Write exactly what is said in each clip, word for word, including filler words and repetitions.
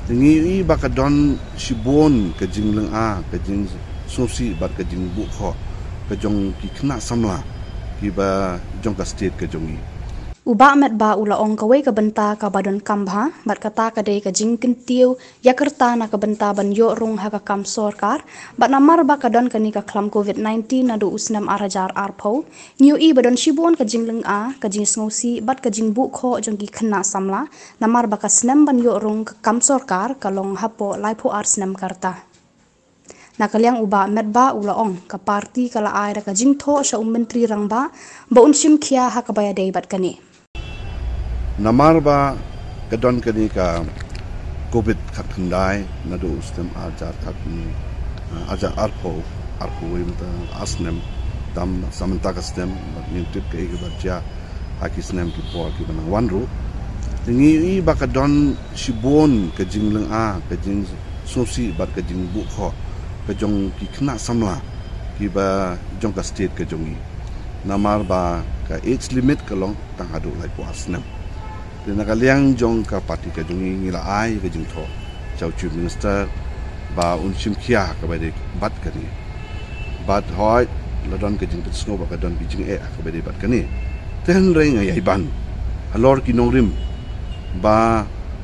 Ngi baka don shibon ke jing leng a ke jing sosi bat ke jing bu kho ke jong ki kna samla ki ba jong ka state ke jong i Uba met ba ula ong kawai ka benta ka badon kambha bat kata ka dei ka jing kentiu yakerta na ka benta ban yo rung ha ka kam sorkar bat namar ba ka don ka ni ka klam covid nineteen na do usnam arajar arpo new i badon shibon ka jing leng a ka jing sngosi bat ka jing bu kho jong ki khna samla namar ba ka snam ban yo rung ka kam sorkar ka long hapo laipo ar snam karta nakaliang uba met ba ula ong ka parti kala aira ka jing tho sha um menteri rang ba ba unshim khia ha ka baya dei bat kani namar ba kadon kani ka covid khat khandai na do ustem ajar khat ni ajar arpo arpo wim ta asnem dam samanta ka stem ni tip ke ge barja hakisnem ki por ki bana wanru ngi ba kadon shibon ka jingleng a ka jing sosi bat ka jing bu kho ka jong ki khna samla ki ba jong ka state ka jongi namar ba ka age limit ka long tang hadu lai po asnem Dina kaliang jong ka parti ka jongi ngila ai ka jing tho chau chief minister ba unshim khia ka ba de bat ka ni bat hoi ladon ka jing tsno ba ka don bi jing e ka ba de bat ka ni ten reng ai ban alor ki nongrim ba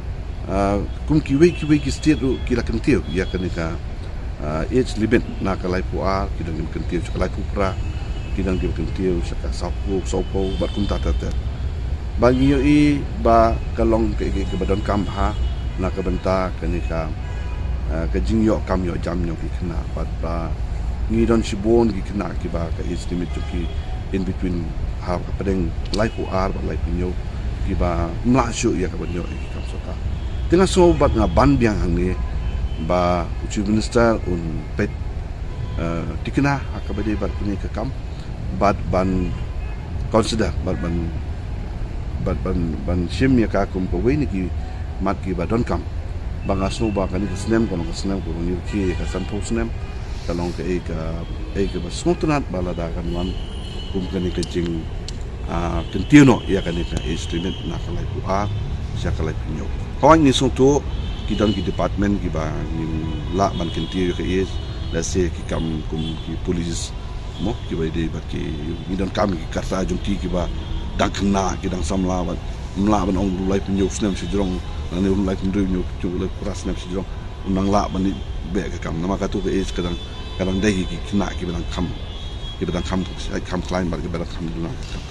kum ki we ki we ki state ru ki la kan tiu ya ka ni ka age limit na ka lai po a ki dong kan tiu ka lai pu pra ki dong kan tiu sa ka sapu sopo bat kum ta ta bagi i ba kalong ke ke badon kambha na ka benta kani ka ka jingyo kam yo jam yo ki khna bat ba ngi don shibon ki khna ki ba ka is limit ki in between ha ka padeng life ar ba life nyo ki ba mla shu ya ka banyo ki kam sota tinga so bat nga ban biang hang ni ba chief minister un pet tikna ha ka bade bat ni ka kam bat ban consider bat ban ban ban ban shim ya ka kum ko we ni ki mat ki ba don kam banga sno ba kan ki snem ko no snem ko ni ki ka san po snem ka long ka e ka e ka ba smutnat bala da kan wan kum kan ka jing a continuo ya kan ka estimate na ka lai ku a sya ka lai pinyo ko ni so to ki don ki department ki ba ni la ban continuo ka is let's say ki kam kum ki police mo ki ba de ba ki ni don kam ki karta jung ki ki ba dang kena ki dang samla ba mla ban ong lu lai pinyo snem si jrong na ne lu lai pinyo nyu chu lu kuras snem si jrong unang la ban ni be ka kam na ma ka tu ke is kadang kadang dai ki kena ki ban kam ki ban kam ai kam klein ba ki ban kam du na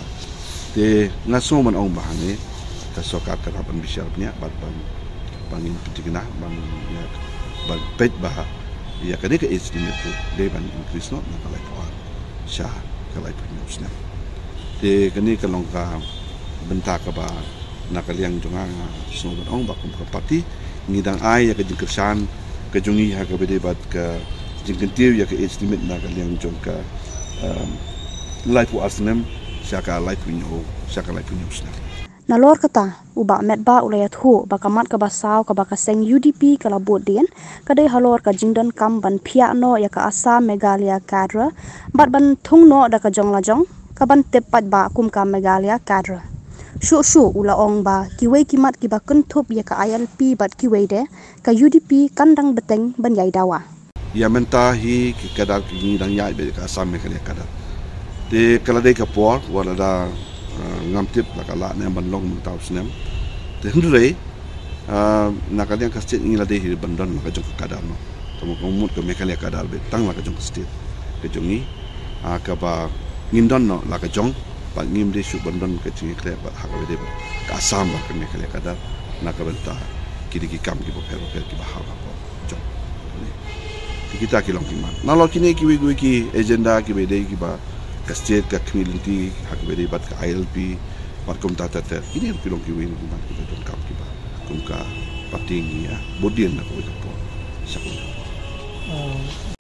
te na so man ong ba ne ta so ka ka ban bishar nya ba ban ban in pitigna ban ya ban pet ba ya ka ne ka is ni ko de ban increase no na ka lai pa sha ka lai pinyo snem te kani kalong ka benta ka ba nakaliang jonga so ong ba kum ka parti ngidang ai ya ka jingkersan ka jongi ha ka bede bat ka jingkentiu ya ka estimate na kaliang jong ka life asnem saka life nyo saka life nyo sna nalor kata uba met ba ulayat hu bakamat ka basaw ka bakaseng U D P kala bodien kadai halor ka jingdan kam ban phia no ya ka Assam Meghalaya kadra bat ban thung no da ka jong la jong kaban tepat ba kum ka Meghalaya kadra shu shu ula ong ba kiwei kimat ki ba kentup ya ka I L P bat kiwei de ka U D P kandang beteng ban yai dawa ya menta hi ki kadar ki ni dang yai be ka Assam Meghalaya kadar te kala de ka por wala da ngam tip la kala ne ban long mun taw snem te hendure na ka ka state ni la de hi bandon ka jong ka kadar no to mo mut ka Meghalaya kadar be tang la ka jong state ke jongi a ka ba ngindon no la ka jong pa ngim de shu bandon ka chingi kle ba ha ka de ba ka Assam ba ka Meghalaya kadar na ka benta kidi ki kam ki bo pero per ki ba ha ba jong ni kita ki long ki man na lo kini ki wi ki agenda ki be de ki ba ka state ka community ha ka be de bat ka I L P par kum ta ta ta kini ki long ki wi ni man ki be don kam ki ba kum ka pating ya bodien na ko ka po sa ko